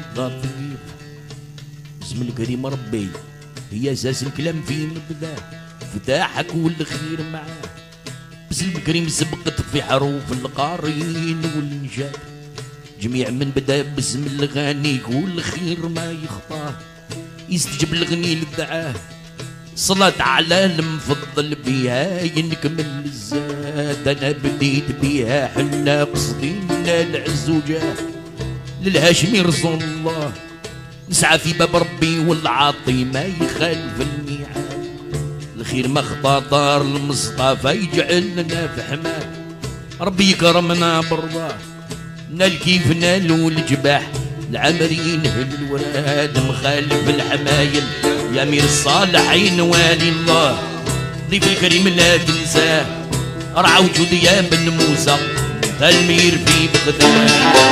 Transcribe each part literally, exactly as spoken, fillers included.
لطيف اسم الكريم ربي هي اساس الكلام فيه مبدا فتاحك والخير معاه باسم الكريم سبقت في حروف القارين والنجاة جميع من بدا باسم الغني والخير ما يخطاه يستجب الغني للدعاه صلاة على المفضل بها ينكمل الزاد انا بديت بها حنا قصدينا العز وجاه للهاشمي رسول الله نسعى في باب ربي والعاطي ما يخالف الميعاد الخير ما خطا دار المصطفى يجعلنا في حماه ربي يكرمنا برضاه نال كيف نالوا الجباح العمرين الوراد مخالف الحمايل يا امير الصالحين والي الله ضيف الكريم لا تنساه رعى وجود يا بن موسى المير في بغداد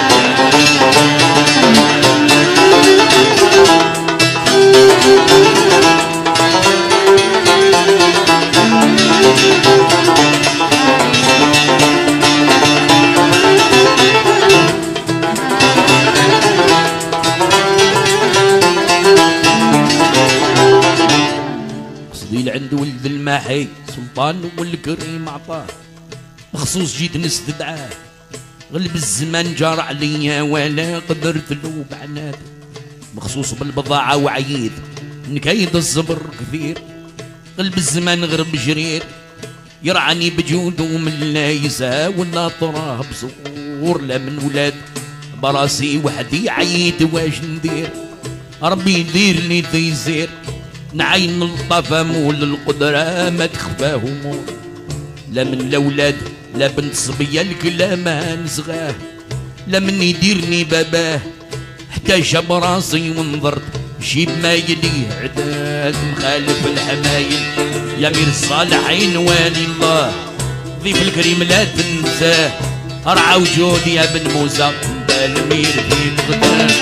قصدي لعند ولد الماحي سلطان والكريم عطاه مخصوص جيت نستدعاه غلب الزمان جار عليا ولا قدرت له بعناد مخصوص بالبضاعة وعييد نكايد الصبر كثير غلب الزمان غرب جرير يرعني بجوده من لا يساوي تراه بصور لا من ولاد براسي وحدي عييت واش ندير ربي يديرني تيسير نعين الطفى مول القدرة ما تخفاه امور لا من الاولاد لا بنت صبيه الكلام نسغاه لا من يديرني باباه حتى شاب راسي ونظرت شي بما يليه عداد مخالف الحمايل يا امير الصالحين والي الله ضيف الكريم لا تنساه ارعى وجود يا بن موسى بالمير في بغداد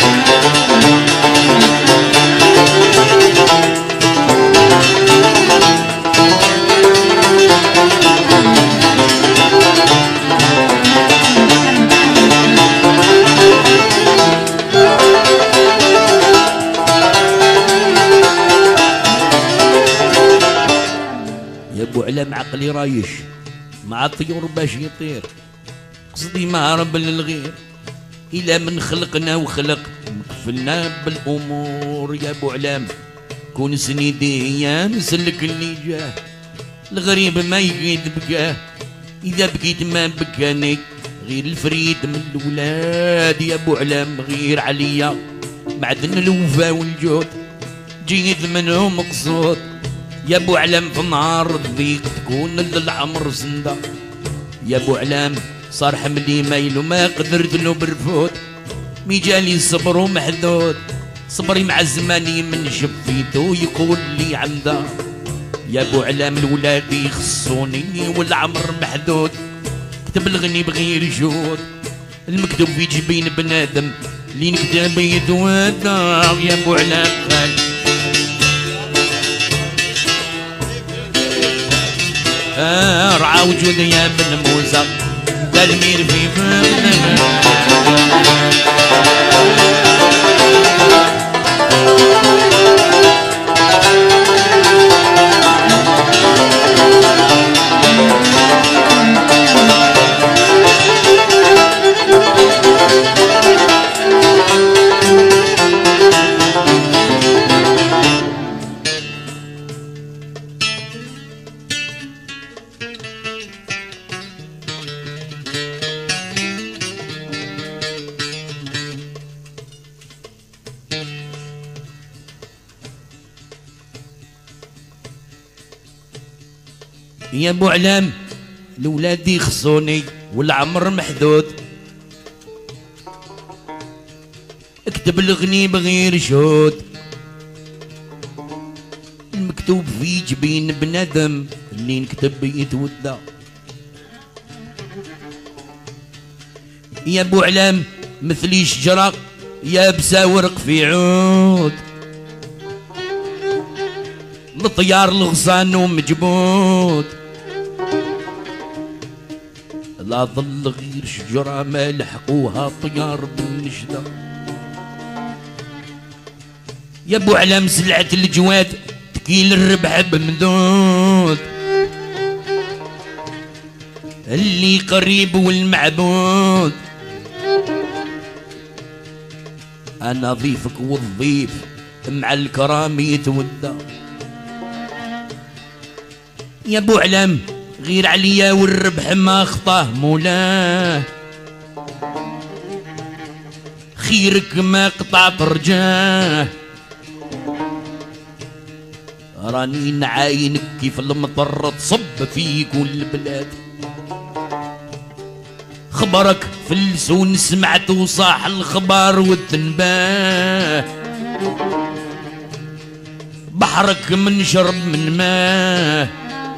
علم عقلي رايش مع الطيور باش يطير قصدي ما هرب للغير إلا من خلقنا وخلق مكفلنا بالأمور يا أبو علام كون سنيدي يا مسلك اللي جاه الغريب ما يقيد بكاه إذا بكيت ما بكاني غير الفريد من الولاد يا أبو علام غير عليا معدن الوفا والجود جيد منهم مقصود يا ابو علام في نهار الضيق تكون للعمر سنده يا ابو علام صار حملي مايل وما قدرت له برفود مي جالي صبر ومحدود صبري مع زماني من شفيته يقول لي عمدا يا ابو علام الولاد يخصوني والعمر محدود كتب الغني بغير جود المكتوب في جبين بنادم اللي نكتب يتوادا يا ابو علام خالد رعى وجود يا بن موسى تلمير في فمنا يا ابو علام الولاد يخصوني والعمر محدود اكتب الغني بغير شهود المكتوب في جبين بنادم اللي نكتب يتودى يا ابو علام مثلي شجرة يابسة ورق في عود لطيار الغصان ومجبود لا ظل غير شجرة ما لحقوها طيار بالنجدة يا ابو علام سلعة الجواد تكيل الربح بمدود، اللي قريب والمعبود. انا ضيفك والضيف مع الكرام يتودى. يا ابو علام غير عليا والربح ما خطاه مولاه، خيرك ما قطعت رجاه. راني نعاينك كيف المطر تصب في كل بلاد، خبرك فلسون سمعت وصاح الخبر والتنباه. بحرك من شرب من ماه،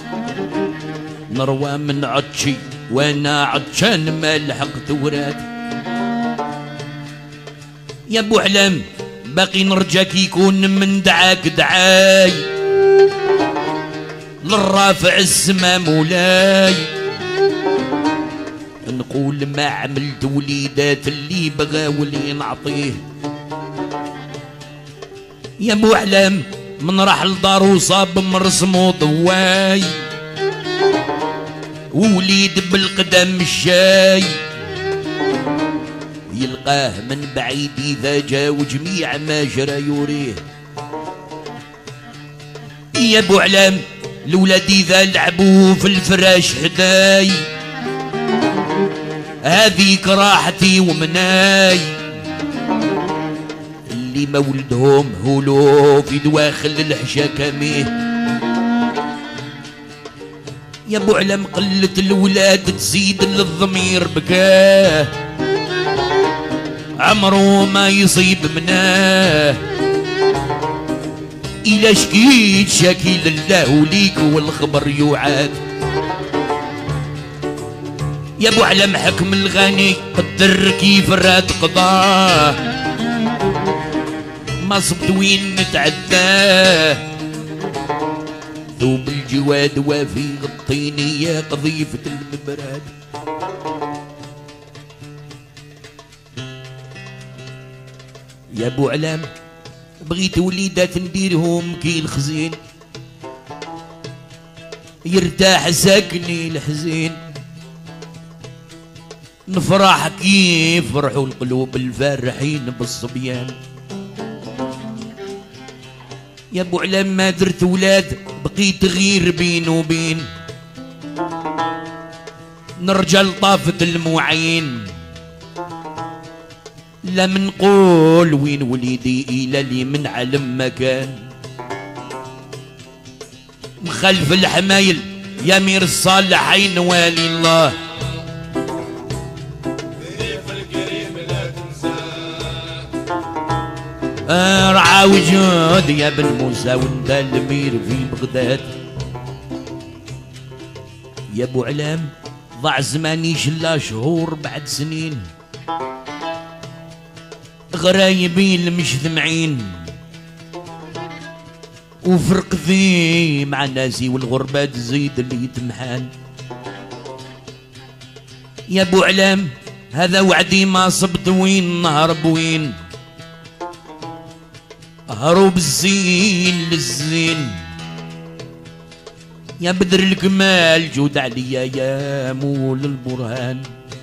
نروى من عطشي وانا عطشان ما لحقت وراد. يا ابو علام باقي نرجاك يكون من دعاك دعاي، للرافع السما مولاي. نقول ما عملت وليدات اللي بغى واللي نعطيه. يا ابو علام من راح لدار وصاب مرسمو ضواي، ووليد بالقدم الشاي. يلقاه من بعيد إذا جا وجميع ما جرى يوريه. يا ابو علام الولاد إذا لعبوا في الفراش حداي، هذيك راحتي ومناي. اللي ما ولدهم هولو في دواخل الحشا كميه. يا ابو علام قلة الولاد تزيد للضمير بكاه، عمرو ما يصيب مناه. إلا شكيت شاكي لله وليك والخبر يوعاد. يا ابو علام حكم الغني قدر كيف راد قضاه، ما صبت وين نتعداه. ذوب الجواد وافي غطيني يا قضيفة المبراد. يا ابو علام بغيت وليدات نديرهم كي الخزين، يرتاح ساكني الحزين. نفرح كيف فرحوا القلوب الفارحين بالصبيان. يا ابو علام ما درت ولاد بقيت غير بين وبين، نرجع لطافة الموعين. لا منقول وين وليدي إلى لي من علم مكان. مخلف الحمايل يا مير الصالحين والي الله، رعى وجود يا بن موسى وانت المير في بغداد. يا ابو علام ضاع زماني شلا شهور بعد سنين، غرايبين مش ذمعين. وفرق ذي مع ناسي والغربة تزيد اللي تمحان. يا ابو علام هذا وعدي ما صبت وين نهرب وين، هروب الزين للزين. يا بدر الكمال جود عليا يا مول البرهان.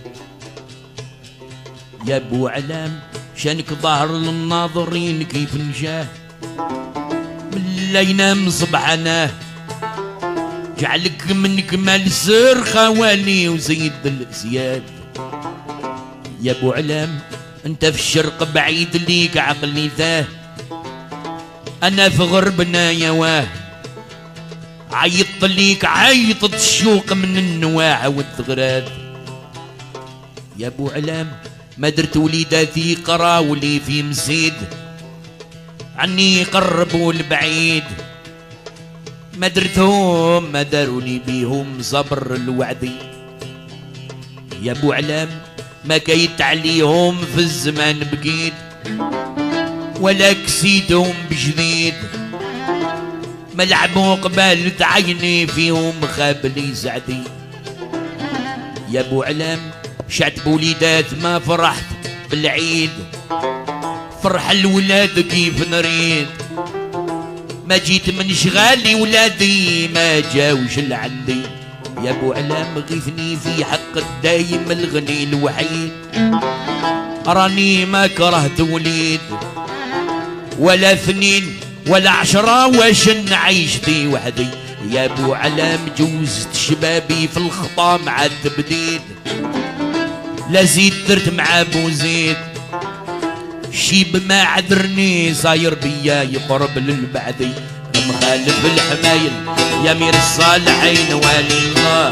يا ابو علام شانك ظهر للناظرين كيف نجاه، من لا ينام صبحناه. جعلك من كمال سر خوالي وزيد الزياد. يا ابو علام انت في الشرق بعيد ليك عقلي ثاه، انا في غربنا يا واه. عيطت ليك عيطت الشوق من النواع والثغرات. يا ابو علام ما درت وليداتي قراولي في مسيد، عني قربوا البعيد. ما درتهم ما داروني بيهم صبر الوعدي. يا ابو علام ما كيت عليهم في الزمان بقيت، ولا كسيتهم بجديد. ما لعبوا قبال عيني فيهم خابلي سعدي. يا ابو علام شعت بوليدات ما فرحت بالعيد، فرح الولاد كيف نريد. ما جيت من شغالي ولادي ما جاوش لعندي. يا ابو علام غيثني في حق الدايم الغني الوحيد، راني ما كرهت وليد ولا اثنين ولا عشرة واش نعيشتي وحدي. يا ابو علام جوزت شبابي في الخطا مع التبديد، لا زيد درت مع ابو زيد شيب ما عذرني صاير بيا يقرب للبعدي. مخالف الحمايل يا مير الصالحين والي الله،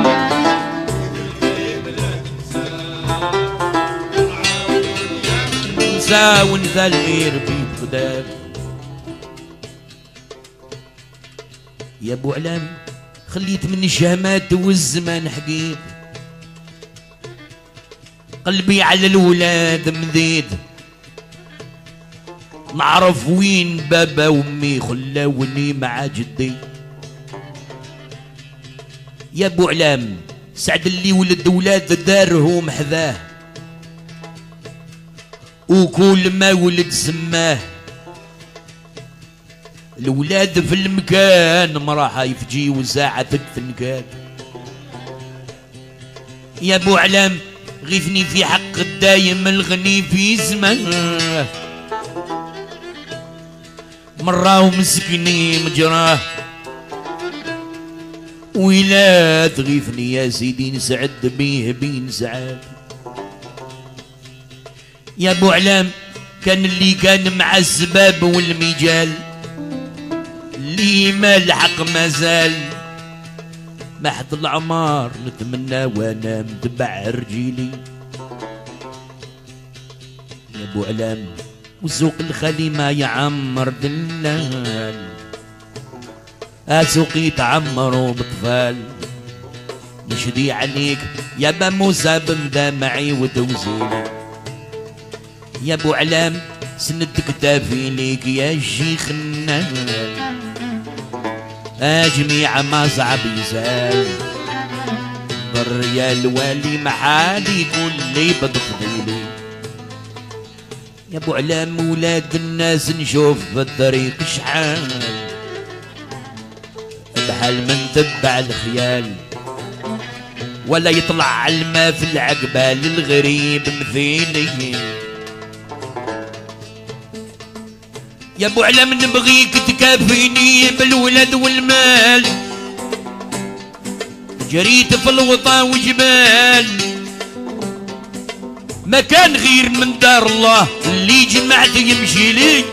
نسى ونسى المير في بغداد. يا ابو علام خليت من الشهمات والزمان حقيت، قلبي على الولاد مذيد، نعرف وين بابا وامي خلاوني مع جدي. يا ابو علام سعد اللي ولد ولاد دارهم حذاه، وكل ما ولد سماه. الولاد في المكان مراحة يفجي وساعة تنكاد. يا ابو علام غيثني في حق الدايم الغني في زمانه، مرة ومسكني مجراه ولا تغيثني يا سيدي نسعد بيه بين سعاد. يا ابو علام كان اللي كان مع السباب والمجال اللي ما لحق ما زال، ما حد العمار نتمنى وانا متبع رجيلي. يا ابو علام وسوق الخالي ما يعمر دلال، اسوقي تعمروا بطفال. نشدي عليك يا با موسى بمدا معي وتوزيلي. يا ابو علام سند كتافي ليك يا شيخ النال، اجميع ما صعب يزال. بالريال والي محالي كل بتفضيلي. يا ابو علام ولاد الناس نشوف في الطريق شحال، بحال من تبع الخيال ولا يطلع علما في العقبة للغريب مثيلي. يا ابو علام نبغيك تكافيني بالولد والمال، جريت في الوطا وجبال ما كان غير من دار الله اللي جمعت يمشي لي.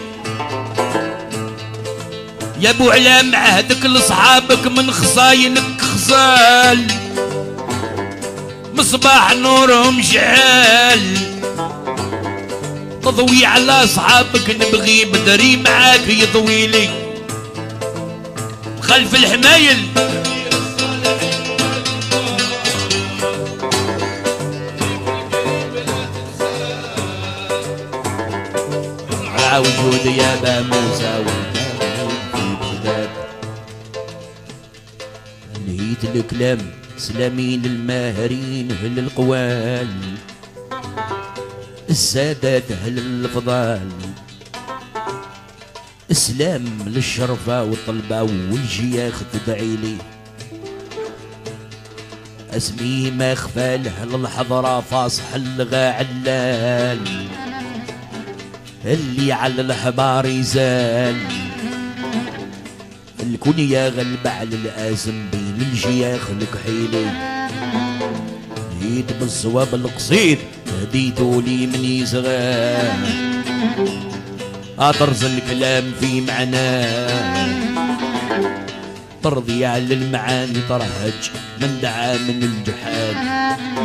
يا ابو علام عهدك لصحابك من خصاينك خصال، مصباح نورهم شعال. تضوي على صحابك نبغي بدري معاك يضوي لي. خلف الحمايل على وجود يا با موسى في بغداد. نهيت الكلام سلامين الماهرين اهل القوال، السادات اهل الفضال. اسلام للشرفة والطلبة والجياخ تدعي لي. اسمي ما خفاله للحضرة فاصح الغا علال، اللي على الحبار يزال. الكنيا غلب على الازم بين الجياخ الكحيلي. هديت بالصواب القصيد هديتو لي مني صغار، اطرز الكلام في معناه. ترضي على المعاني ترهج من دعا من الجحال.